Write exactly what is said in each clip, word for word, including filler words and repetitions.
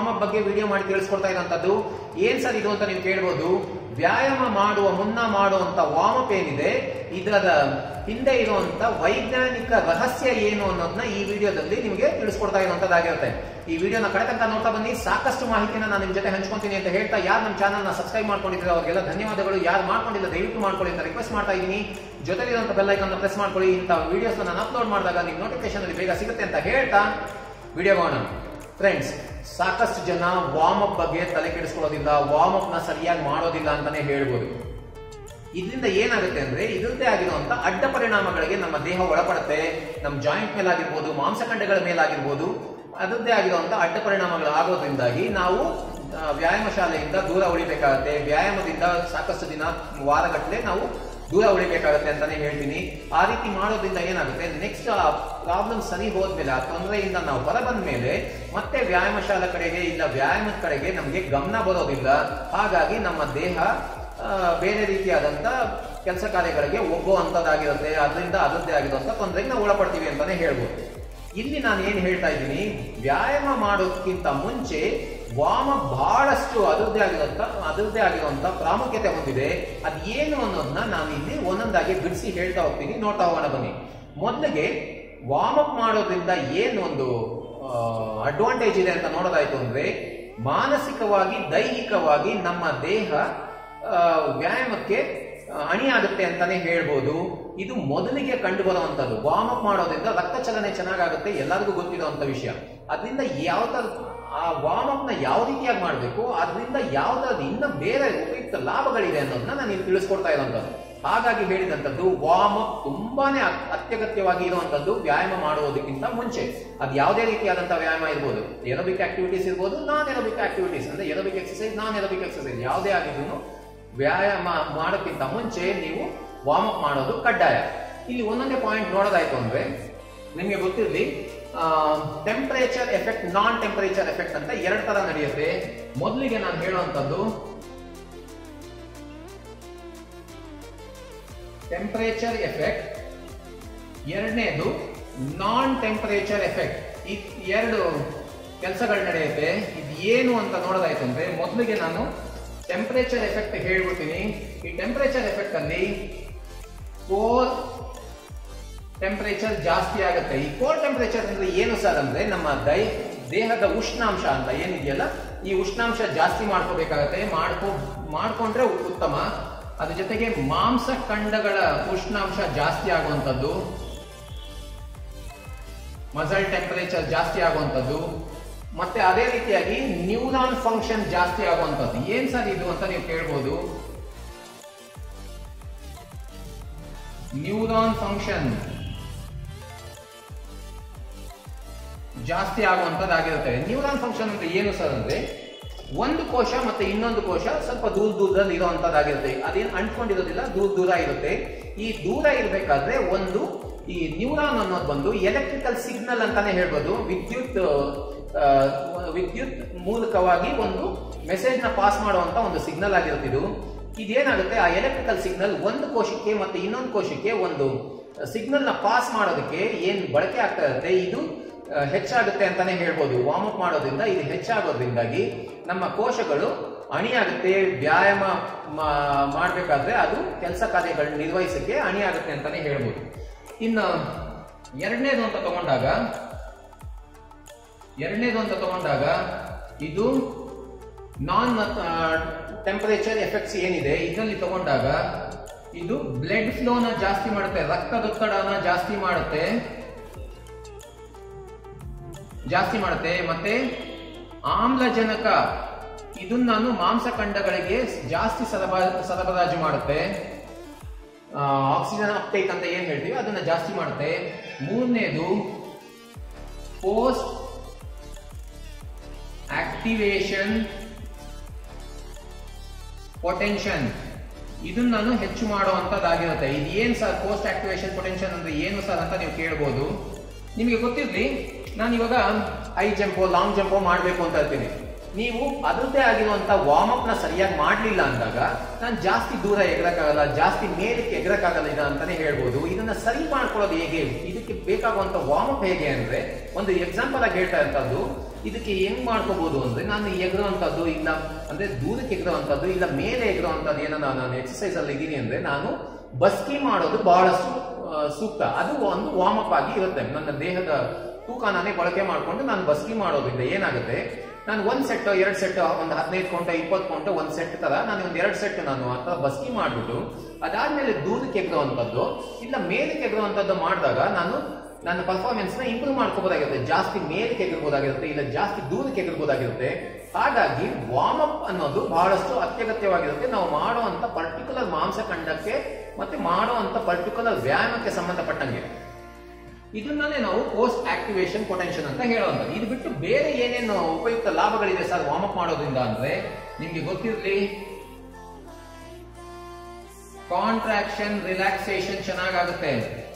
Warm up ಬಗ್ಗೆ video ಮಾಡಿ ತಿಳಿಸ್ಕೊಡ್ತಾ ಇರುವಂತದ್ದು. ಏನ್ ಸರ್ ಇದು ಅಂತ ನೀವು ಕೇಳಬಹುದು. ವ್ಯಾಯಾಮ ಮಾಡುವ ಮುನ್ನ ಮಾಡುವಂತ ವಾರ್ಮ್ ಅಪ್ ಏನಿದೆ, ಇದರ ಹಿಂದೆ ಇರುವಂತ ವೈಜ್ಞಾನಿಕ ರಹಸ್ಯ ಏನು ಅನ್ನೋದನ್ನ ಈ ವಿಡಿಯೋದಲ್ಲಿ ನಿಮಗೆ ತಿಳಿಸ್ಕೊಡ್ತಾ ಇರುವಂತದ್ದಾಗಿರುತ್ತೆ. ಈ ವಿಡಿಯೋನ ಕಡೆ ತನಕ ನೋಡ್ತಾ ಬನ್ನಿ. ಸಾಕಷ್ಟು ಮಾಹಿತಿನ ನಾನು ನಿಮ್ ಜೊತೆ ಹಂಚ್ಕೊಂತೀನಿ ಅಂತ ಹೇಳ್ತಾ, ಯಾರು ನಮ್ಮ ಚಾನಲ್ ನ ಸಬ್ಸ್ಕ್ರೈಬ್ ಮಾಡ್ಕೊಂಡಿದ್ರೆ ಅವ್ರಿಗೆಲ್ಲ ಧನ್ಯವಾದಗಳು. ಯಾರು ಮಾಡ್ಕೊಂಡಿಲ್ಲ ದಯವಿಟ್ಟು ಮಾಡ್ಕೊಳ್ಳಿ ಅಂತ ರಿಕ್ವೆಸ್ಟ್ ಮಾಡ್ತಾ ಇದ್ದೀನಿ. ಜೊತೆಲಿರುವಂತ ಬೆಲ್ ಐಕಾನ್ ಪ್ರೆಸ್ ಮಾಡ್ಕೊಳ್ಳಿ. ಇಂಥ ವಿಡಿಯೋಸ್ ನಾನು ಅಪ್ಲೋಡ್ ಮಾಡಿದಾಗ ನಿಮ್ಗೆ ನೋಟಿಫಿಕೇಶನ್ ಅಲ್ಲಿ ಬೇಗ ಸಿಗುತ್ತೆ ಅಂತ ಹೇಳ್ತಾ ವಿಡಿಯೋ ಮಾಡೋಣ. ಫ್ರೆಂಡ್ಸ್, ಸಾಕಷ್ಟು ಜನ ವಾರ್ಮ್ ಅಪ್ ಬಗ್ಗೆ ತಲೆ ಕೆಡಿಸ್ಕೊಳ್ಳೋದಿಲ್ಲ, ವಾರ್ಮ್ ಅಪ್ ನ ಸರಿಯಾಗಿ ಮಾಡೋದಿಲ್ಲ ಅಂತಾನೆ ಹೇಳ್ಬೋದು. ಇದರಿಂದ ಏನಾಗುತ್ತೆ ಅಂದ್ರೆ ಇದರದ್ದೇ ಆಗಿರುವಂತ ಅಡ್ಡ ಪರಿಣಾಮಗಳಿಗೆ ನಮ್ಮ ದೇಹ ಒಳಪಡುತ್ತೆ. ನಮ್ಮ ಜಾಯಿಂಟ್ ಮೇಲಾಗಿರ್ಬೋದು, ಮಾಂಸಖಂಡಗಳ ಮೇಲಾಗಿರ್ಬೋದು, ಅದರದ್ದೇ ಆಗಿರುವಂತ ಅಡ್ಡ ಪರಿಣಾಮಗಳು ಆಗೋದ್ರಿಂದಾಗಿ ನಾವು ವ್ಯಾಯಾಮ ಶಾಲೆಯಿಂದ ದೂರ ಉಳಿಬೇಕಾಗತ್ತೆ. ವ್ಯಾಯಾಮದಿಂದ ಸಾಕಷ್ಟು ದಿನ ವಾರಗಟ್ಟಲೆ ನಾವು ದೂರ ಉಳಿಬೇಕಾಗತ್ತೆ ಅಂತಾನೆ ಹೇಳ್ತೀನಿ. ಆ ರೀತಿ ಮಾಡೋದ್ರಿಂದ ಏನಾಗುತ್ತೆ, ನೆಕ್ಸ್ಟ್ ಆ ಪ್ರಾಬ್ಲಮ್ ಸರಿ ಹೋದ್ಮೇಲೆ, ಆ ತೊಂದರೆಯಿಂದ ನಾವು ಹೊರ ಬಂದ ಮೇಲೆ ಮತ್ತೆ ವ್ಯಾಯಾಮ ಶಾಲೆ ಕಡೆಗೆ ಇಲ್ಲ ವ್ಯಾಯಾಮದ ಕಡೆಗೆ ನಮಗೆ ಗಮನ ಬರೋದಿಲ್ಲ. ಹಾಗಾಗಿ ನಮ್ಮ ದೇಹ ಬೇರೆ ರೀತಿಯಾದಂತ ಕೆಲಸ ಕಾರ್ಯಗಳಿಗೆ ಒಗ್ಗುವಂತದ್ದಾಗಿರುತ್ತೆ. ಅದರಿಂದ ಅದರದ್ದೇ ಆಗಿರುವಂತ ತೊಂದರೆಗೆ ನಾವು ಒಳಪಡ್ತೀವಿ ಅಂತಾನೆ ಹೇಳ್ಬೋದು. ಇಲ್ಲಿ ನಾನು ಏನ್ ಹೇಳ್ತಾ ಇದ್ದೀನಿ, ವ್ಯಾಯಾಮ ಮಾಡೋದಕ್ಕಿಂತ ಮುಂಚೆ ವಾರ್ಮ್ ಅಪ್ ಬಹಳಷ್ಟು ಅದರದ್ದೇ ಆಗಿರುವಂತ ಅದರದ್ದೇ ಆಗಿರುವಂತ ಪ್ರಾಮುಖ್ಯತೆ ಹೊಂದಿದೆ. ಅದ್ ಏನು ಅನ್ನೋದನ್ನ ನಾನು ಇಲ್ಲಿ ಒಂದೊಂದಾಗಿ ಬಿಡಿಸಿ ಹೇಳ್ತಾ ಹೋಗ್ತೀನಿ. ನೋಡ್ತಾ ಹೋಗೋಣ ಬನ್ನಿ. ಮೊದಲಿಗೆ ವಾರ್ಮ್ ಅಪ್ ಮಾಡೋದ್ರಿಂದ ಏನು ಒಂದು ಅಡ್ವಾಂಟೇಜ್ ಇದೆ ಅಂತ ನೋಡೋದಾಯ್ತು ಅಂದ್ರೆ, ಮಾನಸಿಕವಾಗಿ ದೈಹಿಕವಾಗಿ ನಮ್ಮ ದೇಹ ವ್ಯಾಯಾಮಕ್ಕೆ ಅಣಿಯಾಗುತ್ತೆ ಅಂತಾನೆ ಹೇಳ್ಬೋದು. ಇದು ಮೊದಲಿಗೆ ಕಂಡು ಬರುವಂತದ್ದು. ವಾರ್ಮ್ ಅಪ್ ಮಾಡೋದ್ರಿಂದ ರಕ್ತ ಚಲನೆ ಚೆನ್ನಾಗಾಗುತ್ತೆ, ಎಲ್ಲರಿಗೂ ಗೊತ್ತಿರುವಂತ ವಿಷಯ. ಅದರಿಂದ ಯಾವ ತರ ಆ ವಾರ್ಮ್ ಅಪ್ ನ ಯಾವ ರೀತಿಯಾಗಿ ಮಾಡಬೇಕು, ಅದರಿಂದ ಯಾವ ತರದ ಇನ್ನ ಬೇರೆ ಉಪಯುಕ್ತ ಲಾಭಗಳಿದೆ ಅನ್ನೋದನ್ನ ನಾನು ಇಲ್ಲಿ ತಿಳಿಸ್ಕೊಡ್ತಾ ಇರುವಂತದ್ದು. ಹಾಗಾಗಿ ಹೇಳಿದಂಥದ್ದು ವಾರ್ಮ್ ಅಪ್ ತುಂಬಾನೇ ಅತ್ಯಗತ್ಯವಾಗಿ ಇರುವಂತದ್ದು ವ್ಯಾಯಾಮ ಮಾಡುವುದಕ್ಕಿಂತ ಮುಂಚೆ. ಅದು ಯಾವುದೇ ರೀತಿಯಾದಂತಹ ವ್ಯಾಯಾಮ ಇರ್ಬೋದು, ಏರೋಬಿಕ್ ಆಕ್ಟಿವಿಟೀಸ್ ಇರ್ಬೋದು, ನಾನ್ ಏರೋಬಿಕ್ ಆಕ್ಟಿವಿಟೀಸ್ ಅಂದ್ರೆ aerobic exercise, non aerobic exercise ಯಾವುದೇ ಆಗಿದ್ರು ವ್ಯಾಯಾಮ ಮಾಡೋಕ್ಕಿಂತ ಮುಂಚೆ ನೀವು ವಾರ್ಮ್ ಅಪ್ ಮಾಡೋದು ಕಡ್ಡಾಯ. ಇಲ್ಲಿ ಒಂದೊಂದೇ ಪಾಯಿಂಟ್ ನೋಡೋದಾಯ್ತು ಅಂದ್ರೆ, ನಿಮಗೆ ಗೊತ್ತಿರಲಿ, temperature effect, non temperature effect ಅಂತ ಎರಡು ತರ ನಡೆಯುತ್ತೆ. ಮೊದಲಿಗೆ ನಾನು ಹೇಳುವಂತದ್ದು ಟೆಂಪರೇಚರ್ ಎಫೆಕ್ಟ್, ಎರಡನೇದು ನಾನ್ ಟೆಂಪರೇಚರ್ ಎಫೆಕ್ಟ್. ಈ ಎರಡು ಕೆಲಸಗಳು ನಡೆಯುತ್ತೆ. ಇದು ಏನು ಅಂತ ನೋಡೋದಾಯ್ತು ಅಂದ್ರೆ, ಮೊದಲಿಗೆ ನಾನು ಟೆಂಪರೇಚರ್ ಎಫೆಕ್ಟ್ ಹೇಳ್ಬಿಡ್ತೀನಿ. ಈ ಟೆಂಪರೇಚರ್ ಎಫೆಕ್ಟ್ ಅಲ್ಲಿ ಕೋರ್ ಟೆಂಪರೇಚರ್ ಜಾಸ್ತಿ ಆಗುತ್ತೆ. ಈ ಕೋರ್ ಟೆಂಪರೇಚರ್ ಅಂದ್ರೆ ಏನು ಸರ್ ಅಂದ್ರೆ, ನಮ್ಮ ದೈ ದೇಹದ ಉಷ್ಣಾಂಶ ಅಂತ ಏನಿದೆಯಲ್ಲ, ಈ ಉಷ್ಣಾಂಶ ಜಾಸ್ತಿ ಮಾಡ್ಕೋಬೇಕಾಗತ್ತೆ. ಮಾಡ್ಕೊ ಮಾಡ್ಕೊಂಡ್ರೆ ಉತ್ತಮ. ಅದ್ರ ಜೊತೆಗೆ ಮಾಂಸಖಂಡಗಳ ಉಷ್ಣಾಂಶ ಜಾಸ್ತಿ ಆಗುವಂಥದ್ದು, ಮಸಲ್ ಟೆಂಪರೇಚರ್ ಜಾಸ್ತಿ ಆಗುವಂಥದ್ದು, ಮತ್ತೆ ಅದೇ ರೀತಿಯಾಗಿ ನ್ಯೂರಾನ್ ಫಂಕ್ಷನ್ ಜಾಸ್ತಿ ಆಗುವಂಥದ್ದು. ಏನ್ ಸರ್ ಇದು ಅಂತ ನೀವು ಕೇಳ್ಬೋದು. ನ್ಯೂರಾನ್ ಫಂಕ್ಷನ್ ಜಾಸ್ತಿ ಆಗುವಂತದ್ದಾಗಿರುತ್ತೆ. ನ್ಯೂರಾನ್ ಫಂಕ್ಷನ್ ಅಂದ್ರೆ ಏನು ಸರ್ ಅಂದ್ರೆ, ಒಂದು ಕೋಶ ಮತ್ತೆ ಇನ್ನೊಂದು ಕೋಶ ಸ್ವಲ್ಪ ದೂರ ದೂರದಲ್ಲಿ ಇರುವಂತದ್ದಾಗಿರುತ್ತೆ. ಅದೇನು ಅಂಟ್ಕೊಂಡಿರೋದಿಲ್ಲ, ದೂರ ದೂರ ಇರುತ್ತೆ. ಈ ದೂರ ಇರಬೇಕಾದ್ರೆ ಒಂದು ಈ ನ್ಯೂರಾನ್ ಅನ್ನೋದು ಬಂದು ಎಲೆಕ್ಟ್ರಿಕಲ್ ಸಿಗ್ನಲ್ ಅಂತಾನೆ ಹೇಳ್ಬೋದು. ವಿದ್ಯುತ್ ವಿದ್ಯುತ್ ಮೂಲಕವಾಗಿ ಒಂದು ಮೆಸೇಜ್ ನ ಪಾಸ್ ಮಾಡುವಂತ ಒಂದು ಸಿಗ್ನಲ್ ಆಗಿರುತ್ತೆ ಇದು. ಇದೇನಾಗುತ್ತೆ, ಆ ಎಲೆಕ್ಟ್ರಿಕಲ್ ಸಿಗ್ನಲ್ ಒಂದು ಕೋಶಕ್ಕೆ ಮತ್ತೆ ಇನ್ನೊಂದು ಕೋಶಕ್ಕೆ ಒಂದು ಸಿಗ್ನಲ್ ನ ಪಾಸ್ ಮಾಡೋದಕ್ಕೆ ಏನ್ ಬಳಕೆ ಆಗ್ತಾ ಇರುತ್ತೆ, ಇದು ಹೆಚ್ಚಾಗುತ್ತೆ ಅಂತಾನೆ ಹೇಳ್ಬೋದು. ವಾರ್ಮ್ ಅಪ್ ಮಾಡೋದ್ರಿಂದ ಇದು ಹೆಚ್ಚಾಗೋದ್ರಿಂದಾಗಿ ನಮ್ಮ ಕೋಶಗಳು ಅಣಿಯಾಗುತ್ತೆ. ವ್ಯಾಯಾಮ ಮಾಡ್ಬೇಕಾದ್ರೆ ಅದು ಕೆಲಸ ಕಾರ್ಯಗಳನ್ನ ನಿರ್ವಹಿಸಕ್ಕೆ ಅಣಿಯಾಗುತ್ತೆ ಅಂತಾನೆ ಹೇಳ್ಬೋದು. ಇನ್ನು ಎರಡನೇದು ಅಂತ ತಗೊಂಡಾಗ ಎರಡನೇದು ಅಂತ ತಗೊಂಡಾಗ ಇದು ನಾನ್ ಟೆಂಪರೇಚರ್ ಎಫೆಕ್ಟ್ಸ್ ಏನಿದೆ ಇದರಲ್ಲಿ ತಗೊಂಡಾಗ ಇದು ಬ್ಲಡ್ ಫ್ಲೋನ ಜಾಸ್ತಿ ಮಾಡುತ್ತೆ, ರಕ್ತದೊತ್ತಡನ ಜಾಸ್ತಿ ಮಾಡುತ್ತೆ ಜಾಸ್ತಿ ಮಾಡುತ್ತೆ ಮತ್ತೆ ಆಮ್ಲಜನಕ ಇದನ್ನ ನಾನು ಮಾಂಸಖಂಡಗಳಿಗೆ ಜಾಸ್ತಿ ಸರಬರಾಜು ಮಾಡುತ್ತೆ. ಆಕ್ಸಿಜನ್ ಅಪ್ಟೇಕ್ ಅಂತ ಏನ್ ಹೇಳ್ತೀವಿ ಅದನ್ನ ಜಾಸ್ತಿ ಮಾಡುತ್ತೆ. ಮೂರನೇದು ಪೋಸ್ಟ್ ಆಕ್ಟಿವೇಶನ್ ಪೊಟೆನ್ಷಿಯಲ್, ಇದನ್ನ ನಾನು ಹೆಚ್ಚು ಮಾಡುವಂತದ್ದಾಗಿರುತ್ತೆ. ಇದು ಏನ್ ಸರ್ ಪೋಸ್ಟ್ ಆಕ್ಟಿವೇಶನ್ ಪೊಟೆನ್ಷಿಯಲ್ ಅಂದ್ರೆ ಏನು ಸರ್ ಅಂತ ನೀವು ಕೇಳ್ಬೋದು. ನಿಮಗೆ ಗೊತ್ತಿರ್ಲಿ, ನಾನು ಇವಾಗ ಹೈ ಜಂಪೋ ಲಾಂಗ್ ಜಂಪೋ ಮಾಡಬೇಕು ಅಂತ ಇರ್ತೀನಿ. ನೀವು ಅದರದ್ದೇ ಆಗಿರುವಂತ ವಾರ್ಮ್ ಅಪ್ ನ ಸರಿಯಾಗಿ ಮಾಡಲಿಲ್ಲ ಅಂದಾಗ ನಾನು ಜಾಸ್ತಿ ದೂರ ಎಗರಕ್ಕಾಗಲ್ಲ, ಜಾಸ್ತಿ ಮೇಲಕ್ಕೆ ಎಗರಕ್ಕಾಗಲ್ಲ ಇದು ಅಂತಾನೆ ಹೇಳ್ಬೋದು. ಇದನ್ನ ಸರಿ ಮಾಡ್ಕೊಳ್ಳೋದು ಹೇಗೆ, ಇದಕ್ಕೆ ಬೇಕಾಗುವಂತ ವಾರ್ಮ್ ಅಪ್ ಹೇಗೆ ಅಂದ್ರೆ, ಒಂದು ಎಕ್ಸಾಂಪಲ್ ಆಗಿ ಹೇಳ್ತಾ ಇರ್ತದ್ದು, ಇದಕ್ಕೆ ಹೆಂಗ್ ಮಾಡ್ಕೋಬಹುದು ಅಂದ್ರೆ, ನಾನು ಎಗರುವಂತದ್ದು ಇಲ್ಲ ಅಂದ್ರೆ ದೂರಕ್ಕೆ ಎಗರುವಂತದ್ದು ಇಲ್ಲ ಮೇಲೆ ಎಗರುವಂತದ್ದು ಏನೋ ನಾನು ಎಕ್ಸರ್ಸೈಸ್ ಅಲ್ಲಿ ಇದ್ದೀನಿ ಅಂದ್ರೆ ನಾನು ಬಸ್ಕಿ ಮಾಡೋದು ಬಹಳಷ್ಟು ಸೂಕ್ತ. ಅದು ಒಂದು ವಾರ್ಮ್ ಅಪ್ ಆಗಿ ಇರುತ್ತೆ. ನನ್ನ ದೇಹದ ತೂಕ ನಾನೇ ಬಳಕೆ ಮಾಡ್ಕೊಂಡು ನಾನು ಬಸ್ಕಿ ಮಾಡೋದ್ರಿಂದ ಏನಾಗುತ್ತೆ, ನಾನು ಒಂದ್ ಸೆಟ್ ಎರಡ್ ಸೆಟ್ ಒಂದು ಹದಿನೈದು ಕೌಂಟು ಇಪ್ಪತ್ತು ಕೌಂಟು ಒಂದ್ ಸೆಟ್ ತರ ನಾನು ಒಂದ್ ಎರಡ್ ಸೆಟ್ ನಾನು ಅಥವಾ ಬಸ್ಕಿ ಮಾಡ್ಬಿಟ್ಟು ಅದಾದ್ಮೇಲೆ ದೂರಕ್ಕೆ ಎಗರುವಂತದ್ದು ಇಲ್ಲ ಮೇಲಕ್ಕೆ ಎಗರುವಂತದ್ದು ಮಾಡಿದಾಗ ನಾನು ನನ್ನ ಪರ್ಫಾರ್ಮೆನ್ಸ್ ನ ಇಂಪ್ರೂವ್ ಮಾಡ್ಕೋಬಹುದಾಗಿರುತ್ತೆ. ಜಾಸ್ತಿ ಮೇಲಕ್ಕೆ ಎಗರಬಹುದಾಗಿರುತ್ತೆ ಇಲ್ಲ ಜಾಸ್ತಿ ದೂರಕ್ಕೆ ಎಗರಬಹುದಾಗಿರುತ್ತೆ. ಹಾಗಾಗಿ ವಾರ್ಮ್ ಅಪ್ ಅನ್ನೋದು ಬಹಳಷ್ಟು ಅತ್ಯಗತ್ಯವಾಗಿರುತ್ತೆ. ನಾವು ಮಾಡುವಂತ ಪರ್ಟಿಕ್ಯುಲರ್ ಮಾಂಸಖಂಡಕ್ಕೆ ಮತ್ತೆ ಮಾಡುವಂತ ಪರ್ಟಿಕ್ಯುಲರ್ ವ್ಯಾಯಾಮಕ್ಕೆ ಸಂಬಂಧಪಟ್ಟಂಗೆ. ಇದನ್ನೇ ನಾವು ಪೋಸ್ಟ್ ಆಕ್ಟಿವೇಶನ್ ಪೊಟೆನ್ಷಿಯಲ್ ಅಂತ ಹೇಳುವಂಥದ್ದು. ಇದು ಬಿಟ್ಟು ಬೇರೆ ಏನೇನು ಉಪಯುಕ್ತ ಲಾಭಗಳಿದೆ ಸರ್ ವಾರ್ಮ್ ಅಪ್ ಮಾಡೋದ್ರಿಂದ ಅಂದ್ರೆ, ನಿಮ್ಗೆ ಗೊತ್ತಿರಲಿ, ಕಾಂಟ್ರಾಕ್ಷನ್ ರಿಲ್ಯಾಕ್ಸೇಷನ್ ಚೆನ್ನಾಗಾಗುತ್ತೆ.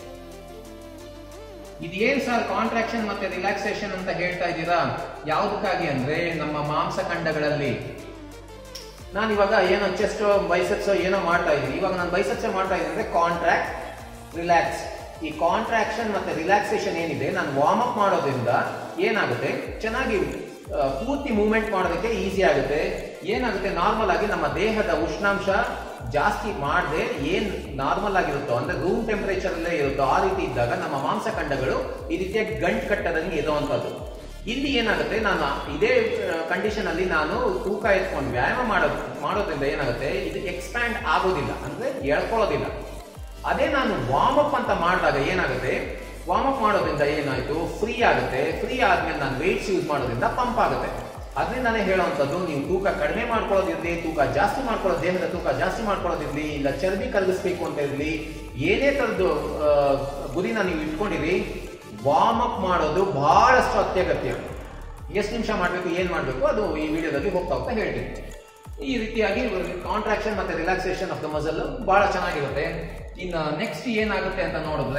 ಇದೇನ್ ಸರ್ ಕಾಂಟ್ರಾಕ್ಷನ್ ಮತ್ತೆ ರಿಲ್ಯಾಕ್ಸೇಷನ್ ಅಂತ ಹೇಳ್ತಾ ಇದ್ದೀರಾ? ಯಾವುದಕ್ಕಾಗಿ ಅಂದ್ರೆ ನಮ್ಮ ಮಾಂಸಖಂಡಗಳಲ್ಲಿ. ನಾನು ಇವಾಗ ಏನೋ ಚೆಸ್ಟ್ ಬೈಸೆಪ್ಸ್ ಏನೋ ಮಾಡ್ತಾ ಇದ್ದೀನಿ, ಇವಾಗ ನಾನು ಬೈಸೆಪ್ಸ್ ಮಾಡ್ತಾ ಇದ್ದೀನಿ ಅಂದ್ರೆ ಕಾಂಟ್ರಾಕ್ಟ್ ರಿಲ್ಯಾಕ್ಸ್. ಈ ಕಾಂಟ್ರಾಕ್ಷನ್ ಮತ್ತೆ ರಿಲ್ಯಾಕ್ಸೇಷನ್ ಏನಿದೆ ನಾನು ವಾರ್ಮ್ ಅಪ್ ಮಾಡೋದ್ರಿಂದ ಏನಾಗುತ್ತೆ, ಚೆನ್ನಾಗಿ ಪೂರ್ತಿ ಮೂವ್ಮೆಂಟ್ ಮಾಡೋದಕ್ಕೆ ಈಸಿ ಆಗುತ್ತೆ. ಏನಾಗುತ್ತೆ, ನಾರ್ಮಲ್ ಆಗಿ ನಮ್ಮ ದೇಹದ ಉಷ್ಣಾಂಶ ಜಾಸ್ತಿ ಮಾಡದೆ ಏನ್ ನಾರ್ಮಲ್ ಆಗಿರುತ್ತೋ ಅಂದ್ರೆ ರೂಮ್ ಟೆಂಪರೇಚರ್ ಅಲ್ಲೇ ಇರುತ್ತೋ ಆ ರೀತಿ ಇದ್ದಾಗ ನಮ್ಮ ಮಾಂಸಖಂಡಗಳು ಈ ರೀತಿಯಾಗಿ ಗಂಟು ಕಟ್ಟದಂಗೆ ಇರುವಂತದ್ದು. ಇಲ್ಲಿ ಏನಾಗುತ್ತೆ, ನಾನು ಇದೇ ಕಂಡೀಷನ್ ಅಲ್ಲಿ ನಾನು ತೂಕ ಎತ್ಕೊಂಡು ವ್ಯಾಯಾಮ ಮಾಡೋದು ಮಾಡೋದ್ರಿಂದ ಏನಾಗುತ್ತೆ, ಇದು ಎಕ್ಸ್ಪ್ಯಾಂಡ್ ಆಗೋದಿಲ್ಲ ಅಂದ್ರೆ ಎಳ್ಕೊಳ್ಳೋದಿಲ್ಲ. ಅದೇ ನಾನು ವಾರ್ಮ್ ಅಪ್ ಅಂತ ಮಾಡಿದಾಗ ಏನಾಗುತ್ತೆ, ವಾರ್ಮ್ ಅಪ್ ಮಾಡೋದ್ರಿಂದ ಏನಾಯ್ತು, ಫ್ರೀ ಆಗುತ್ತೆ. ಫ್ರೀ ಆದ್ಮೇಲೆ ನಾನು ವೆಯ್ಟ್ಸ್ ಯೂಸ್ ಮಾಡೋದ್ರಿಂದ ಪಂಪ್ ಆಗುತ್ತೆ. ಅದರಿಂದಾನೇ ಹೇಳುವಂಥದ್ದು, ನೀವು ತೂಕ ಕಡಿಮೆ ಮಾಡ್ಕೊಳ್ಳೋದಿರ್ಲಿ, ತೂಕ ಜಾಸ್ತಿ ಮಾಡ್ಕೊಳ್ಳೋದು, ದೇಹದ ತೂಕ ಜಾಸ್ತಿ ಮಾಡ್ಕೊಳ್ಳೋದಿರ್ಲಿ, ಇಲ್ಲ ಚರ್ಬಿ ಕರಗಿಸ್ಬೇಕು ಅಂತ ಇರಲಿ, ಏನೇ ತರದ್ದು ಗುರಿನ ನೀವು ಇಟ್ಕೊಂಡಿರಿ, ವಾರ್ಮ್ ಅಪ್ ಮಾಡೋದು ಬಹಳಷ್ಟು ಅತ್ಯಗತ್ಯ. ಎಷ್ಟು ನಿಮಿಷ ಮಾಡಬೇಕು, ಏನ್ ಮಾಡಬೇಕು, ಅದು ಈ ವಿಡಿಯೋದಲ್ಲಿ ಹೋಗ್ತಾ ಹೋಗ್ತಾ ಹೇಳ್ತೀನಿ. ಈ ರೀತಿಯಾಗಿ ಕಾಂಟ್ರಾಕ್ಷನ್ ಮತ್ತೆ ರಿಲ್ಯಾಕ್ಸೇಷನ್ ಆಫ್ ದ ಮಸಲ್ ಬಹಳ ಚೆನ್ನಾಗಿರುತ್ತೆ. ಇನ್ನು ನೆಕ್ಸ್ಟ್ ಏನಾಗುತ್ತೆ ಅಂತ ನೋಡಿದ್ರೆ,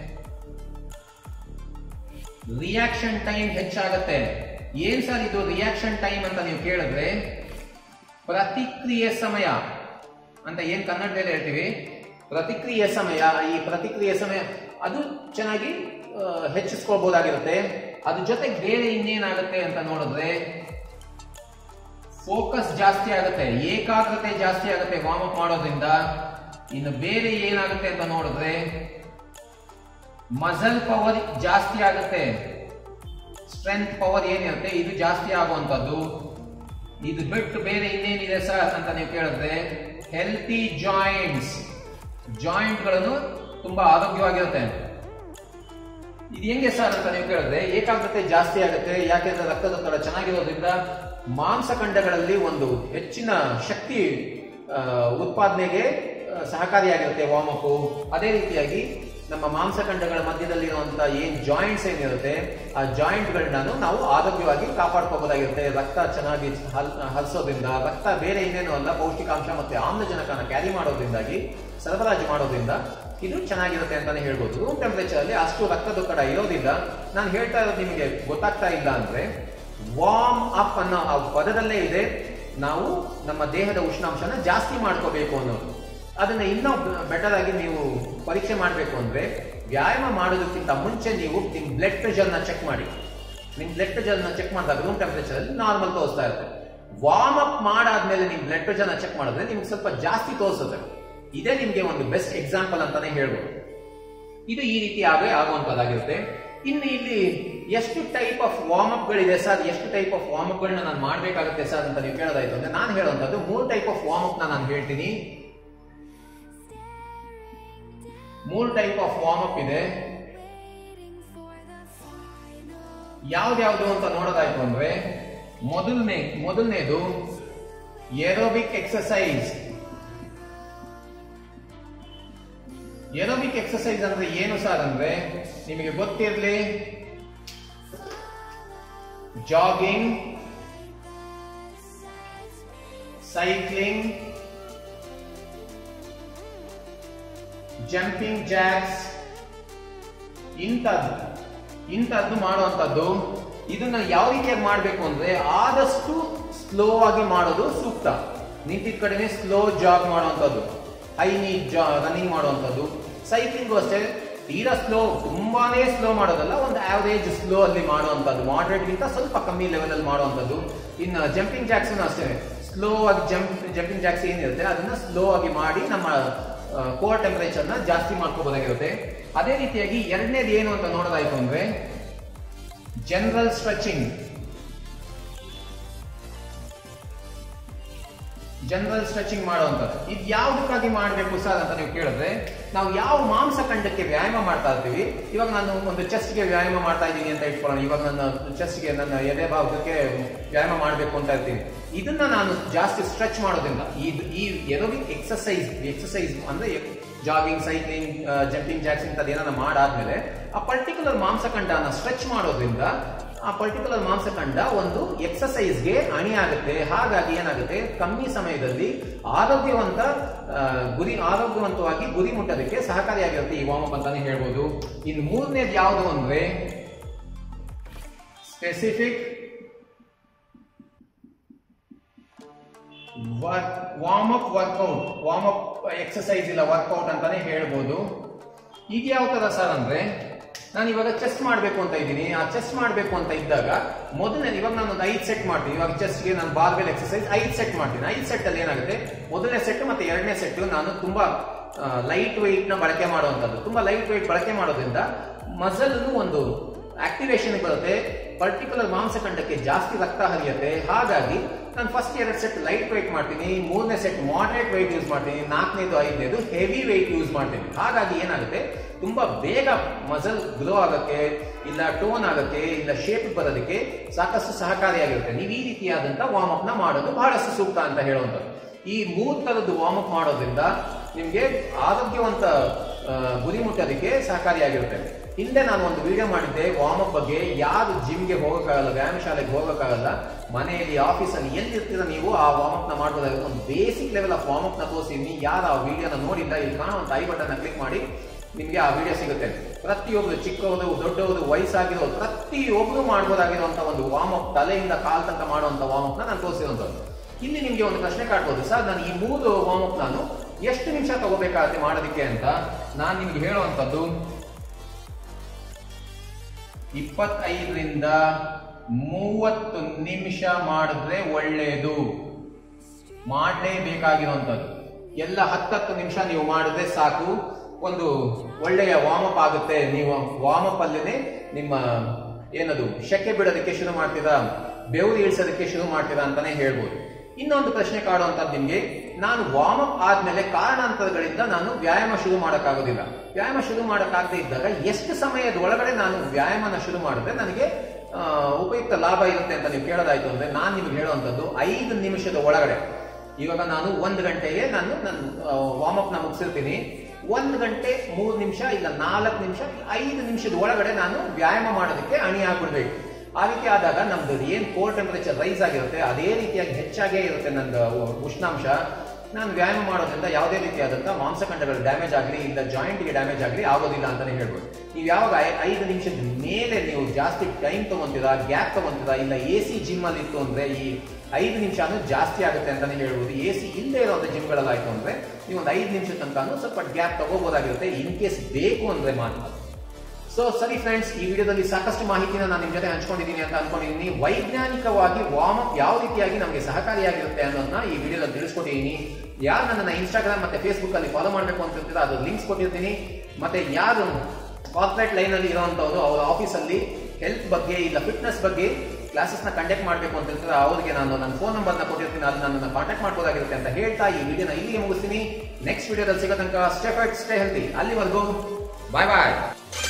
ರಿಯಾಕ್ಷನ್ ಟೈಮ್ ಹೆಚ್ಚಾಗುತ್ತೆ. ಏನ್ ಸರ್ ಇದು ರಿಯಾಕ್ಷನ್ ಟೈಮ್ ಅಂತ ನೀವು ಕೇಳಿದ್ರೆ, ಪ್ರತಿಕ್ರಿಯೆ ಸಮಯ ಅಂತ ಏನ್ ಕನ್ನಡದಲ್ಲಿ ಹೇಳ್ತೀವಿ, ಪ್ರತಿಕ್ರಿಯೆ ಸಮಯ. ಈ ಪ್ರತಿಕ್ರಿಯೆ ಸಮಯ ಅದು ಚೆನ್ನಾಗಿ ಹೆಚ್ಚಿಸ್ಕೊಳ್ಬಹುದಾಗಿರುತ್ತೆ. ಅದ್ರ ಜೊತೆಗೆ ಬೇರೆ ಇನ್ನೇನಾಗುತ್ತೆ ಅಂತ ನೋಡಿದ್ರೆ, ಫೋಕಸ್ ಜಾಸ್ತಿ ಆಗುತ್ತೆ, ಏಕಾಗ್ರತೆ ಜಾಸ್ತಿ ಆಗುತ್ತೆ ವಾರ್ಮ್ ಅಪ್ ಮಾಡೋದ್ರಿಂದ. ಇನ್ನು ಬೇರೆ ಏನಾಗುತ್ತೆ ಅಂತ ನೋಡಿದ್ರೆ, ಮಸಲ್ ಪವರ್ ಜಾಸ್ತಿ ಆಗುತ್ತೆ, ಸ್ಟ್ರೆಂತ್ ಪವರ್ ಏನಿರುತ್ತೆ ಇದು ಜಾಸ್ತಿ ಆಗುವಂತದ್ದು. ಇದು ಬಿಟ್ಟು ಬೇರೆ ಇನ್ನೇನಿದೆ ಸರ್ ಅಂತ ನೀವು ಕೇಳಿದ್ರೆ, ಹೆಲ್ತಿ ಜಾಯಿಂಟ್ಸ್, ಜಾಯಿಂಟ್ ಗಳನ್ನು ತುಂಬಾ ಆರೋಗ್ಯವಾಗಿರುತ್ತೆ. ಇದು ಹೆಂಗೆ ಸರ್ ಅಂತ ನೀವು ಕೇಳಿದ್ರೆ, ಏಕಾಗ್ರತೆ ಜಾಸ್ತಿ ಆಗುತ್ತೆ. ಯಾಕೆಂದ್ರೆ ರಕ್ತದೊತ್ತಡ ಚೆನ್ನಾಗಿರೋದ್ರಿಂದ ಮಾಂಸಖಂಡಗಳಲ್ಲಿ ಒಂದು ಹೆಚ್ಚಿನ ಶಕ್ತಿ ಉತ್ಪಾದನೆಗೆ ಸಹಕಾರಿಯಾಗಿರುತ್ತೆ ವಾರ್ಮ್ ಅಪ್. ಅದೇ ರೀತಿಯಾಗಿ ನಮ್ಮ ಮಾಂಸಖಂಡಗಳ ಮಧ್ಯದಲ್ಲಿರುವಂತಹ ಏನ್ ಜಾಯಿಂಟ್ಸ್ ಏನಿರುತ್ತೆ ಆ ಜಾಯಿಂಟ್ ಗಳನ್ನ ನಾವು ಆರೋಗ್ಯವಾಗಿ ಕಾಪಾಡ್ಕೋಬಹುದಾಗಿರುತ್ತೆ. ರಕ್ತ ಚೆನ್ನಾಗಿ ಹಲ್ ಹಲ್ಸೋದ್ರಿಂದ, ರಕ್ತ ಬೇರೆ ಇನ್ನೇನು ಅಲ್ಲ, ಪೌಷ್ಟಿಕಾಂಶ ಮತ್ತೆ ಆಮ್ಲಜನಕನ ಕ್ಯಾರಿ ಮಾಡೋದ್ರಿಂದಾಗಿ, ಸರಬರಾಜು ಮಾಡೋದ್ರಿಂದ ಇದು ಚೆನ್ನಾಗಿರುತ್ತೆ ಅಂತಾನೆ ಹೇಳ್ಬೋದು. ರೂಮ್ ಟೆಂಪರೇಚರ್ ಅಲ್ಲಿ ಅಷ್ಟು ರಕ್ತದೊತ್ತಡ ಇರೋದಿಲ್ಲ. ನಾನು ಹೇಳ್ತಾ ಇರೋದು ನಿಮಗೆ ಗೊತ್ತಾಗ್ತಾ ಇಲ್ಲ ಅಂದ್ರೆ, ವಾರ್ಮ್ ಅಪ್ ಅನ್ನೋ ಆ ಪದದಲ್ಲೇ ಇದೆ ನಾವು ನಮ್ಮ ದೇಹದ ಉಷ್ಣಾಂಶನ ಜಾಸ್ತಿ ಮಾಡ್ಕೋಬೇಕು ಅನ್ನೋದು. ಅದನ್ನ ಇನ್ನೂ ಬೆಟರ್ ಆಗಿ ನೀವು ಪರೀಕ್ಷೆ ಮಾಡಬೇಕು ಅಂದ್ರೆ, ವ್ಯಾಯಾಮ ಮಾಡೋದಕ್ಕಿಂತ ಮುಂಚೆ ನೀವು ನಿಮ್ ಬ್ಲಡ್ ಪ್ರೆಷರ್ ನ ಚೆಕ್ ಮಾಡಿ. ನಿಮ್ ಬ್ಲಡ್ ಪ್ರೆಷರ್ ನ ಚೆಕ್ ಮಾಡಿದಾಗ ರೂಮ್ ಟೆಂಪರೇಚರ್ ಅಲ್ಲಿ ನಾರ್ಮಲ್ ತೋರಿಸ್ತಾ ಇರುತ್ತೆ. ವಾರ್ಮ್ ಅಪ್ ಮಾಡಾದ್ಮೇಲೆ ನಿಮ್ ಬ್ಲಡ್ ಪ್ರೆಷರ್ ನ ಚೆಕ್ ಮಾಡಿದ್ರೆ ನಿಮ್ಗೆ ಸ್ವಲ್ಪ ಜಾಸ್ತಿ ತೋರಿಸುತ್ತೆ. ಇದೇ ನಿಮ್ಗೆ ಒಂದು ಬೆಸ್ಟ್ ಎಕ್ಸಾಂಪಲ್ ಅಂತಾನೆ ಹೇಳ್ಬೋದು. ಇದು ಈ ರೀತಿ ಆಗೇ ಆಗುವಂತದ್ದಾಗಿರುತ್ತೆ. ಇನ್ನು ಇಲ್ಲಿ ಎಷ್ಟು ಟೈಪ್ ಆಫ್ ವಾರ್ಮ್ ಅಪ್ ಗಳಿದೆ ಸರ್, ಎಷ್ಟು ಟೈಪ್ ಆಫ್ ವಾರ್ಮ್ ಅಪ್ ಗಳನ್ನ ನಾನು ಮಾಡ್ಬೇಕಾಗುತ್ತೆ ಸರ್ ಅಂತ ನೀವು ಕೇಳೋದಾಯ್ತು ಅಂದ್ರೆ, ನಾನು ಹೇಳುವಂತದ್ದು ಮೂರು ಟೈಪ್ ಆಫ್ ವಾರ್ಮ್ ಅಪ್ ನಾನು ಹೇಳ್ತೀನಿ. ಮೂರು ಟೈಪ್ ಆಫ್ ವಾರ್ಮ್ ಅಪ್ ಇದೆ. ಯಾವ್ದ್ಯಾವ್ದು ಅಂತ ನೋಡೋದಾಯ್ತು ಅಂದ್ರೆ, ಮೊದಲನೇ ಮೊದಲನೇದು ಏರೋಬಿಕ್ ಎಕ್ಸರ್ಸೈಸ್. ಏರೋಬಿಕ್ ಎಕ್ಸರ್ಸೈಸ್ ಅಂದ್ರೆ ಏನು ಸರ್ ಅಂದ್ರೆ, ನಿಮಗೆ ಗೊತ್ತಿರಲಿ, ಜಾಗಿಂಗ್, ಸೈಕ್ಲಿಂಗ್, ಜಂಪಿಂಗ್ ಜಾಕ್ಸ್, ಇಂಥದ್ದು ಇಂಥದ್ದು ಮಾಡುವಂಥದ್ದು. ಇದನ್ನ ಯಾವ ರೀತಿಯಾಗಿ ಮಾಡಬೇಕು ಅಂದ್ರೆ, ಆದಷ್ಟು ಸ್ಲೋ ಆಗಿ ಮಾಡೋದು ಸೂಕ್ತ. ನಿಂತಿದ್ದ ಕಡೆನೆ ಸ್ಲೋ ಜಾಗ್ ಮಾಡುವಂಥದ್ದು, ಹೈ ನೀ ರನ್ನಿಂಗ್ ಮಾಡುವಂಥದ್ದು. ಸೈಕ್ಲಿಂಗು ಅಷ್ಟೇ ತೀರಾ ಸ್ಲೋ, ತುಂಬಾನೇ ಸ್ಲೋ ಮಾಡೋದಲ್ಲ, ಒಂದು ಆವರೇಜ್ ಸ್ಲೋ ಅಲ್ಲಿ ಮಾಡುವಂತದ್ದು, ಮಾಡರೇಟ್ ಗಿಂತ ಸ್ವಲ್ಪ ಕಮ್ಮಿ ಲೆವೆಲ್ ಅಲ್ಲಿ ಮಾಡುವಂತದ್ದು. ಇನ್ನು ಜಂಪಿಂಗ್ ಜಾಕ್ಸ್ ಅಷ್ಟೇ, ಸ್ಲೋ ಆಗಿ ಜಂಪ್ ಜಂಪಿಂಗ್ ಜಾಕ್ಸ್ ಏನಿರುತ್ತೆ ಅದನ್ನ ಸ್ಲೋ ಆಗಿ ಮಾಡಿ ನಮ್ಮ ಕೋರ್ ಟೆಂಪರೇಚರ್ ನ ಜಾಸ್ತಿ ಮಾಡ್ಕೋಬಹುದಾಗಿರುತ್ತೆ. ಅದೇ ರೀತಿಯಾಗಿ ಎರಡನೇದು ಏನು ಅಂತ ನೋಡೋದಾಯ್ತು ಅಂದ್ರೆ ಜನರಲ್ ಸ್ಟ್ರೆಚಿಂಗ್. ಜನರಲ್ ಸ್ಟ್ರೆಚಿಂಗ್ ಮಾಡುವಂಥದ್ದು ಇದು ಯಾವುದಕ್ಕಾಗಿ ಮಾಡಬೇಕು ಸರ್ ಅಂತ ನೀವು ಕೇಳಿದ್ರೆ, ನಾವು ಯಾವ ಮಾಂಸಖಂಡಕ್ಕೆ ವ್ಯಾಯಾಮ ಮಾಡ್ತಾ ಇರ್ತೀವಿ. ಇವಾಗ ನಾನು ಒಂದು ಚೆಸ್ಟ್ಗೆ ವ್ಯಾಯಾಮ ಮಾಡ್ತಾ ಇದ್ದೀನಿ ಅಂತ ಇಟ್ಕೊಳ್ಳೋಣ. ಇವಾಗ ನನ್ನ ಚೆಸ್ಟ್ಗೆ, ನನ್ನ ಎದೆ ಭಾಗಕ್ಕೆ ವ್ಯಾಯಾಮ ಮಾಡಬೇಕು ಅಂತ ಇರ್ತೀನಿ. ಇದನ್ನ ನಾನು ಜಾಸ್ತಿ ಸ್ಟ್ರೆಚ್ ಮಾಡೋದ್ರಿಂದ, ಈ ಎರೋಬಿಕ್ ಎಕ್ಸರ್ಸೈಸ್ ಎಕ್ಸರ್ಸೈಸ್ ಅಂದ್ರೆ ಜಾಗಿಂಗ್, ಸೈಕ್ಲಿಂಗ್, ಜಂಪಿಂಗ್ ಜಾಕ್ಸ್ ಇಂಥದ್ದು ಏನಾರ ಮಾಡಾದ್ಮೇಲೆ ಆ ಪರ್ಟಿಕ್ಯುಲರ್ ಮಾಂಸಖಂಡನ ಸ್ಟ್ರೆಚ್ ಮಾಡೋದ್ರಿಂದ ಆ ಪರ್ಟಿಕ್ಯುಲರ್ ಮಾಂಸಖಂಡ ಒಂದು ಎಕ್ಸರ್ಸೈಸ್ಗೆ ಅಣಿಯಾಗುತ್ತೆ. ಹಾಗಾಗಿ ಏನಾಗುತ್ತೆ, ಕಮ್ಮಿ ಸಮಯದಲ್ಲಿ ಆರೋಗ್ಯವಂತ ಗುರಿ ಆರೋಗ್ಯವಂತವಾಗಿ ಗುರಿ ಮುಟ್ಟೋದಕ್ಕೆ ಸಹಕಾರಿಯಾಗಿರುತ್ತೆ ಈ ವಾರ್ಮ್ ಅಪ್ ಅಂತಾನೆ ಹೇಳ್ಬೋದು. ಇನ್ನು ಮೂರನೇದು ಯಾವುದು ಅಂದ್ರೆ specific warm up workout, warm up exercise ಇಲ್ಲ ವರ್ಕೌಟ್ ಅಂತಾನೆ ಹೇಳ್ಬೋದು. ಈಗ ಯಾವ ತರ ಸರ್ ಅಂದ್ರೆ, ನಾನು ಇವಾಗ ಚೆಸ್ಟ್ ಮಾಡಬೇಕು ಅಂತ ಇದ್ದೀನಿ. ಆ ಚೆಸ್ಟ್ ಮಾಡಬೇಕು ಅಂತ ಇದ್ದಾಗ ಮೊದಲನೇ, ಇವಾಗ ನಾನು ಒಂದು ಐದು ಸೆಟ್ ಮಾಡ್ತೀನಿ. ಇವಾಗ ಚೆಸ್ಟ್ಗೆ ನಾನು ಬಾರ್ಬೆಲ್ ಎಕ್ಸರ್ಸೈಸ್ ಐದು ಸೆಟ್ ಮಾಡ್ತೀನಿ. ಐದು ಸೆಟ್ ಅಲ್ಲಿ ಏನಾಗುತ್ತೆ, ಮೊದಲನೇ ಸೆಟ್ ಮತ್ತೆ ಎರಡನೇ ಸೆಟ್ ನಾನು ತುಂಬಾ ಲೈಟ್ ವೆಯ್ಟ್ ನ ಬಳಕೆ ಮಾಡುವಂತದ್ದು. ತುಂಬಾ ಲೈಟ್ ವೆಯ್ಟ್ ಬಳಕೆ ಮಾಡೋದ್ರಿಂದ ಮಸಲ್ ಒಂದು ಆಕ್ಟಿವೇಶನ್ ಬರುತ್ತೆ, ಪರ್ಟಿಕ್ಯುಲರ್ ಮಾಂಸಖಂಡಕ್ಕೆ ಜಾಸ್ತಿ ರಕ್ತ ಹರಿಯುತ್ತೆ. ಹಾಗಾಗಿ ನಾನು ಫಸ್ಟ್ ಎರಡು ಸೆಟ್ ಲೈಟ್ ವೆಯ್ಟ್ ಮಾಡ್ತೀನಿ, ಮೂರನೇ ಸೆಟ್ ಮಾಡರೇಟ್ ವೆಯ್ಟ್ ಯೂಸ್ ಮಾಡ್ತೀನಿ, ನಾಲ್ಕನೇದು ಐದನೇದು ಹೆವಿ ವೆಯ್ಟ್ ಯೂಸ್ ಮಾಡ್ತೀನಿ. ಹಾಗಾಗಿ ಏನಾಗುತ್ತೆ, ತುಂಬಾ ಬೇಗ ಮಸಲ್ ಗ್ರೋ ಆಗಕ್ಕೆ, ಇಲ್ಲ ಟೋನ್ ಆಗಕ್ಕೆ, ಇಲ್ಲ ಶೇಪ್ ಬರೋದಕ್ಕೆ ಸಾಕಷ್ಟು ಸಹಕಾರಿಯಾಗಿರುತ್ತೆ. ನೀವು ಈ ರೀತಿಯಾದಂತ ವಾರ್ಮ್ ಅಪ್ ನ ಮಾಡೋದು ಬಹಳಷ್ಟು ಸೂಕ್ತ ಅಂತ ಹೇಳುವಂಥದ್ದು. ಈ ಮೂರ್ ತರದ್ದು ವಾರ್ಮ್ ಅಪ್ ಮಾಡೋದ್ರಿಂದ ನಿಮ್ಗೆ ಆರೋಗ್ಯವಂತ ಗುರಿ ಮುಟ್ಟೋದಕ್ಕೆ ಸಹಕಾರಿಯಾಗಿರುತ್ತೆ. ಹಿಂದೆ ನಾನು ಒಂದು ವಿಡಿಯೋ ಮಾಡಿದ್ದೆ ವಾರ್ಮ್ ಅಪ್ ಬಗ್ಗೆ. ಯಾರು ಜಿಮ್ಗೆ ಹೋಗಕ್ಕಾಗಲ್ಲ, ವ್ಯಾಯಾಮ ಶಾಲೆಗೆ ಹೋಗಕ್ಕಾಗಲ್ಲ, ಮನೆಯಲ್ಲಿ ಆಫೀಸಲ್ಲಿ ಎಲ್ಲಿರ್ತೀರ ನೀವು ಆ ವಾರ್ಮ್ ಅಪ್ ನ ಮಾಡಬಹುದಾಗುತ್ತೆ. ಒಂದು basic level of warm up ನ ತೋರಿಸಿದ್ದೀನಿ. ಯಾರು ಆ ವಿಡಿಯೋನ ನೋಡಿಲ್ಲ, ಇಲ್ಲಿ ಕಾಣುವಂತ ಐ ಬಟನ್ ಕ್ಲಿಕ್ ಮಾಡಿ, ನಿಮ್ಗೆ ಆ ವಿಡಿಯೋ ಸಿಗುತ್ತೆ. ಪ್ರತಿಯೊಬ್ಬರು, ಚಿಕ್ಕವರು, ದೊಡ್ಡವರು, ವಯಸ್ಸಾಗಿರೋರು, ಪ್ರತಿಯೊಬ್ಬರು ಮಾಡಬಹುದಾಗಿರುವಂತ ಒಂದು ವಾರ್ಮ್ ಅಪ್, ತಲೆಯಿಂದ ಕಾಲ್ ತನಕ ಮಾಡುವಂತ ವಾರ್ಮ್ ಅಪ್ ನ ನಾನು ತೋರಿಸಿರುವಂತದ್ದು. ಇಲ್ಲಿ ನಿಮ್ಗೆ ಒಂದು ಪ್ರಶ್ನೆ ಕಾಡ್ಬೋದು, ಸರ್ ನಾನು ಈ ಮೂರು ವಾರ್ಮ್ ಅಪ್ ನಾನು ಎಷ್ಟು ನಿಮಿಷ ತಗೋಬೇಕಾಗುತ್ತೆ ಮಾಡೋದಕ್ಕೆ ಅಂತ. ನಾನು ನಿಮ್ಗೆ ಹೇಳುವಂತದ್ದು ಇಪ್ಪತ್ತೈದರಿಂದ ಮೂವತ್ತು ನಿಮಿಷ ಮಾಡಿದ್ರೆ ಒಳ್ಳೆಯದು. ಮಾಡಲೇಬೇಕಾಗಿರುವಂತದ್ದು ಎಲ್ಲ ಹತ್ತತ್ತು ನಿಮಿಷ ನೀವು ಮಾಡಿದ್ರೆ ಸಾಕು, ಒಂದು ಒಳ್ಳೆಯ ವಾರ್ಮ್ ಅಪ್ ಆಗುತ್ತೆ. ನೀವು ವಾರ್ಮ್ ಅಪ್ ಅಲ್ಲೇನೆ ನಿಮ್ಮ ಏನದು ಶೆಕೆ ಬಿಡೋದಕ್ಕೆ ಶುರು ಮಾಡ್ತೀರಾ, ಬೆವರು ಇಳಿಸೋದಕ್ಕೆ ಶುರು ಮಾಡ್ತೀರಾ ಅಂತಾನೆ ಹೇಳ್ಬೋದು. ಇನ್ನೊಂದು ಪ್ರಶ್ನೆ ಕಾಡುವಂತದ್ದು ನಿಮ್ಗೆ, ನಾನು ವಾರ್ಮ್ ಅಪ್ ಆದ್ಮೇಲೆ ಕಾರಣಾಂತರಗಳಿಂದ ನಾನು ವ್ಯಾಯಾಮ ಶುರು ಮಾಡಕ್ಕಾಗೋದಿಲ್ಲ. ವ್ಯಾಯಾಮ ಶುರು ಮಾಡಕ್ಕಾಗದೇ ಇದ್ದಾಗ ಎಷ್ಟು ಸಮಯದ ಒಳಗಡೆ ನಾನು ವ್ಯಾಯಾಮನ ಶುರು ಮಾಡಿದ್ರೆ ನನಗೆ ಉಪಯುಕ್ತ ಲಾಭ ಇರುತ್ತೆ ಅಂತ ನೀವು ಕೇಳೋದಾಯ್ತು ಅಂದ್ರೆ, ನಾನು ನಿಮ್ಗೆ ಹೇಳುವಂತದ್ದು ಐದು ನಿಮಿಷದ ಒಳಗಡೆ. ಇವಾಗ ನಾನು ಒಂದು ಗಂಟೆಗೆ ನಾನು ನನ್ನ ವಾರ್ಮ್ ಅಪ್ ನ ಮುಗಿಸಿರ್ತೀನಿ. ಒಂದು ಗಂಟೆ ಮೂರು ನಿಮಿಷ ಇಲ್ಲ ನಾಲ್ಕು ನಿಮಿಷ ಐದು ನಿಮಿಷದ ಒಳಗಡೆ ನಾನು ವ್ಯಾಯಾಮ ಮಾಡೋದಕ್ಕೆ ಅಣಿ ಆಗ್ಬಿಡ್ಬೇಕು. ಆ ರೀತಿ ಆದಾಗ ನಮ್ದು ಏನ್ ಕೋರ್ ಟೆಂಪರೇಚರ್ ರೈಸ್ ಆಗಿರುತ್ತೆ ಅದೇ ರೀತಿಯಾಗಿ ಹೆಚ್ಚಾಗೇ ಇರುತ್ತೆ ನಂದು ಉಷ್ಣಾಂಶ. ನಾನು ವ್ಯಾಯಾಮ ಮಾಡೋದ್ರಿಂದ ಯಾವುದೇ ರೀತಿಯಾದಂತಹ ಮಾಂಸಖಂಡಗಳು ಡ್ಯಾಮೇಜ್ ಆಗಲಿ, ಇಲ್ಲ ಜಾಯಿಂಟ್ಗೆ ಡ್ಯಾಮೇಜ್ ಆಗಲಿ ಆಗೋದಿಲ್ಲ ಅಂತಾನೆ ಹೇಳ್ಬೋದು. ನೀವು ಯಾವಾಗ ಐದು ನಿಮಿಷದ ಮೇಲೆ ನೀವು ಜಾಸ್ತಿ ಟೈಮ್ ತಗೊಂತೀರಾ, ಗ್ಯಾಪ್ ತಗೊಂತೀರಾ, ಇಲ್ಲ ಎ ಸಿ ಜಿಮ್ ಅಲ್ಲಿ ಇತ್ತು ಅಂದ್ರೆ ಈ ಐದು ನಿಮಿಷನೂ ಜಾಸ್ತಿ ಆಗುತ್ತೆ ಅಂತಾನೆ ಹೇಳ್ಬೋದು. ಎ ಸಿ ಇಲ್ಲದೆ ಇರೋಂಥ ಜಿಮ್ಗಳಲ್ಲಾಯ್ತು ಅಂದ್ರೆ ನೀವು ಒಂದು ಐದು ನಿಮಿಷ ತನಕ ಸ್ವಲ್ಪ ಗ್ಯಾಪ್ ತಗೋಬಹುದಾಗಿರುತ್ತೆ, ಇನ್ ಕೇಸ್ ಬೇಕು ಅಂದ್ರೆ ಮಾತ್ರ. ಸೊ ಸರಿ ಫ್ರೆಂಡ್ಸ್, ಈ ವಿಡಿಯೋದಲ್ಲಿ ಸಾಕಷ್ಟು ಮಾಹಿತಿನ ನಾನು ನಿಮ್ ಜೊತೆ ಹಂಚ್ಕೊಂಡಿದ್ದೀನಿ ಅಂತ ಅನ್ಕೊಂಡಿದ್ದೀನಿ. ವೈಜ್ಞಾನಿಕವಾಗಿ ವಾರ್ಮ್ ಅಪ್ ಯಾವ ರೀತಿಯಾಗಿ ನಮಗೆ ಸಹಕಾರಿಯಾಗಿರುತ್ತೆ ಅನ್ನೋದನ್ನ ಈ ವಿಡಿಯೋದಲ್ಲಿ ತಿಳಿಸ್ಕೊಟ್ಟಿದ್ದೀನಿ. ಯಾರು ನನ್ನನ್ನು ಇನ್ಸ್ಟಾಗ್ರಾಮ್ ಮತ್ತೆ ಫೇಸ್ಬುಕ್ ಅಲ್ಲಿ ಫಾಲೋ ಮಾಡಬೇಕು ಅಂತ ಇರ್ತೀರ ಅದು ಲಿಂಕ್ಸ್ ಕೊಟ್ಟಿರ್ತೀನಿ. ಮತ್ತೆ ಯಾರು ಕಾರ್ಪೊರೇಟ್ ಲೈನ್ ಅಲ್ಲಿ ಇರುವಂತವ್ರು ಅವರ ಆಫೀಸ್ ಅಲ್ಲಿ ಹೆಲ್ತ್ ಬಗ್ಗೆ ಇಲ್ಲ ಫಿಟ್ನೆಸ್ ಬಗ್ಗೆ ಕ್ಲಾಸಸ್ ನ ಕಂಡಕ್ಟ್ ಮಾಡಬೇಕು ಅಂತ ಇರ್ತೀರ ಅವರಿಗೆ ನಾನು ನನ್ನ ಫೋನ್ ನಂಬರ್ ನ ಕೊಟ್ಟಿರ್ತೀನಿ, ಅಲ್ಲಿ ನನ್ನನ್ನು ಕಾಂಟ್ಯಾಕ್ಟ್ ಮಾಡಬಹುದಾಗಿರುತ್ತೆ ಅಂತ ಹೇಳ್ತಾ ಈ ವಿಡಿಯೋನ ಇಲ್ಲಿಗೆ ಮುಗಿಸ್ತೀನಿ. ನೆಕ್ಸ್ಟ್ ವಿಡಿಯೋದಲ್ಲಿ ಸಿಗೋ ತನಕ ಸ್ಟೇ ಫಿಟ್, ಸ್ಟೇ ಹೆಲ್ತಿ. ಅಲ್ಲಿವರೆಗೂ ಬಾಯ್ ಬಾಯ್.